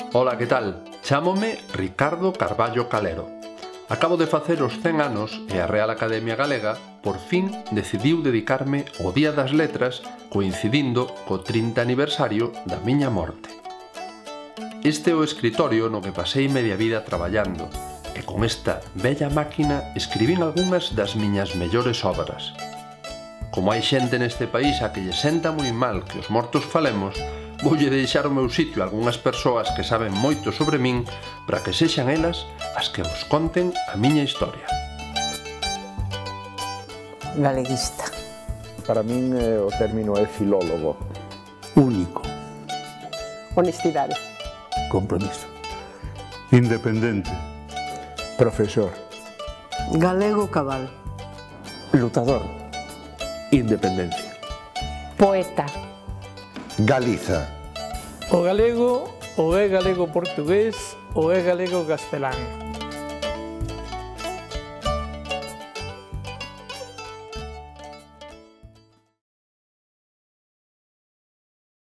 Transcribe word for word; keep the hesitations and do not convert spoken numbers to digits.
Ola, que tal? Chámome Ricardo Carballo Calero. Acabo de facer os cen anos e a Real Academia Galega por fin decidiu dedicarme ao Día das Letras coincidindo co trinta aniversario da miña morte. Este é o escritorio no que pasei media vida traballando e con esta bella máquina escribín algunhas das miñas mellores obras. Como hai xente neste país a que lle senta moi mal que os mortos falemos, voulle deixar o meu sitio a algunhas persoas que saben moito sobre min para que sexan elas as que vos conten a miña historia. Galeguista. Para min eh, o término é filólogo. Único. Honestidade. Compromiso. Independente. Profesor. Galego cabal. Lutador. Independencia. Poeta. Galiza. O galego ou é galego portugués ou é galego castelán.